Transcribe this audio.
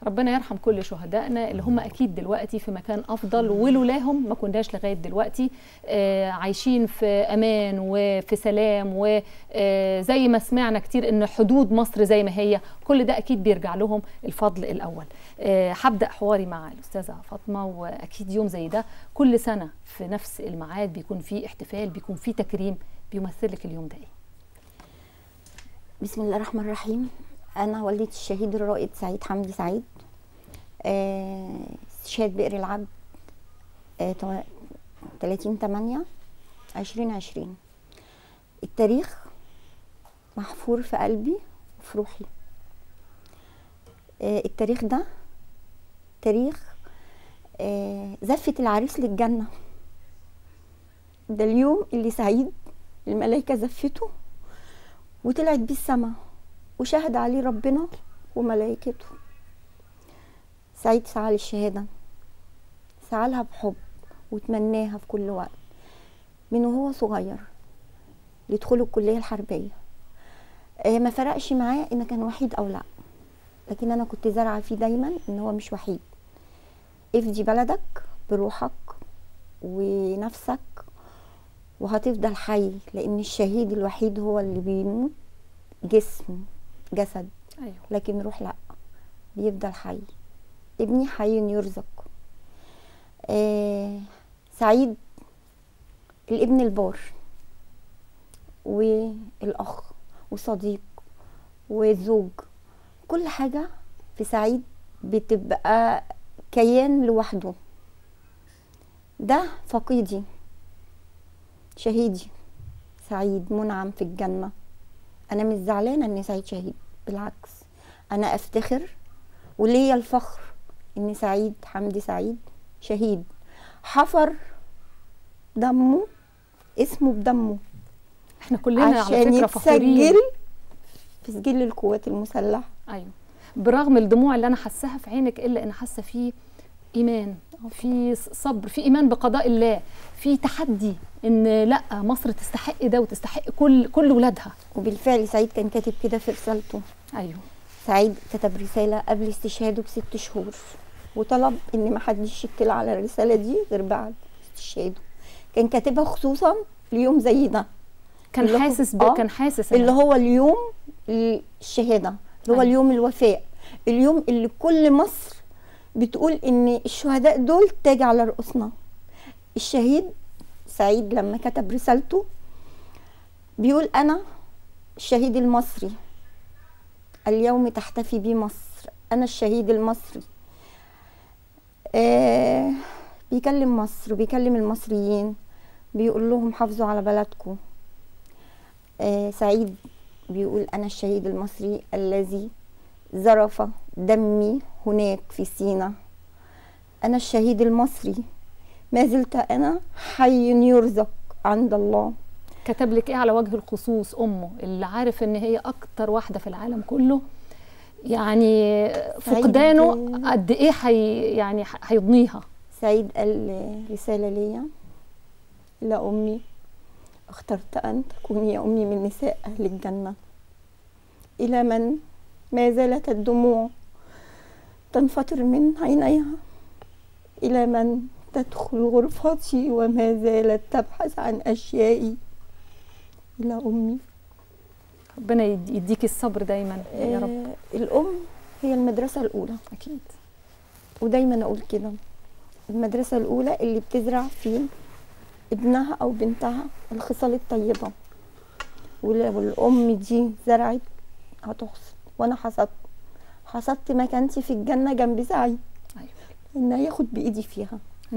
ربنا يرحم كل شهدائنا اللي هم اكيد دلوقتي في مكان افضل، ولولاهم ما كناش لغايه دلوقتي عايشين في امان وفي سلام، وزي ما سمعنا كتير ان حدود مصر زي ما هي، كل ده اكيد بيرجع لهم الفضل الاول. هبدا حواري مع الاستاذه فاطمه، واكيد يوم زي ده كل سنه في نفس الميعاد بيكون فيه احتفال، بيكون فيه تكريم، بيمثل لك اليوم ده ايه؟ بسم الله الرحمن الرحيم. أنا والدة الشهيد الرائد سعيد حمدي سعيد، استشهاد بئر العبد 30/8/2020. التاريخ محفور في قلبي وفي روحي. التاريخ ده تاريخ زفة العريس للجنة. ده اليوم اللي سعيد الملائكة زفته وطلعت بيه السما وشهد عليه ربنا وملائكته. سعيد سعى للشهادة، سعى لها بحب وتمناها في كل وقت من وهو صغير يدخلوا الكلية الحربية. ما فرقش معاه إن كان وحيد أو لأ، لكن أنا كنت زارعة فيه دايما إن هو مش وحيد. افدي بلدك بروحك ونفسك وهتفضل حي، لأن الشهيد الوحيد هو اللي بيموت جسد، أيوه. لكن روح لأ، بيفضل حي. ابني حي يرزق. سعيد الابن البار والأخ وصديق وزوج، كل حاجة في سعيد بتبقى كيان لوحده. ده فقيدي، شهيدي سعيد منعم في الجنة. أنا مش زعلانة إن سعيد شهيد، بالعكس أنا أفتخر وليا الفخر إن سعيد حمدي سعيد شهيد حفر دمه، اسمه بدمه، احنا كلنا على فكرة فخورين يتسجل في سجل القوات المسلحة. أيوه، برغم الدموع اللي أنا حاساها في عينك، إلا أنا حاسة فيه إيمان، في صبر، في إيمان بقضاء الله، في تحدي إن لأ مصر تستحق ده وتستحق كل ولادها. وبالفعل سعيد كان كاتب كده في رسالته. أيوه، سعيد كتب رسالة قبل استشهاده ب6 شهور، وطلب إن محدش يطلع على الرسالة دي غير بعد استشهاده. كان كاتبها خصوصا ليوم زي ده، كان حاسس اللي هو اليوم الشهادة، اللي هو اليوم الوفاء، اليوم اللي كل مصر بتقول ان الشهداء دول تاج على رؤوسنا. الشهيد سعيد لما كتب رسالته بيقول: انا الشهيد المصري، اليوم تحتفي بي مصر، انا الشهيد المصري. بيكلم مصر وبيكلم المصريين، بيقول لهم حافظوا على بلدكم. سعيد بيقول: انا الشهيد المصري الذي ذرف دمي هناك في سينا، أنا الشهيد المصري ما زلت أنا حي يرزق عند الله. كتب لك إيه على وجه الخصوص أمه اللي عارف إن هي أكتر واحدة في العالم كله، يعني فقدانه قد إيه يعني هيضنيها؟ سعيد قال رسالة ليا: لأمي، اخترت أن تكوني يا أمي من نساء أهل الجنة. إلى من ما زالت الدموع تنفطر من عينيها، إلى من تدخل غرفتي وما زالت تبحث عن أشيائي. إلى أمي. ربنا يديكي الصبر دايما يا رب. الأم هي المدرسة الأولى أكيد، ودايما أقول كده، المدرسة الأولى اللي بتزرع في ابنها أو بنتها الخصال الطيبة، والأم دي زرعت هتحصد. وانا حصدت مكانتي في الجنه جنب سعيد. ايوه، ان ياخد بايدي فيها.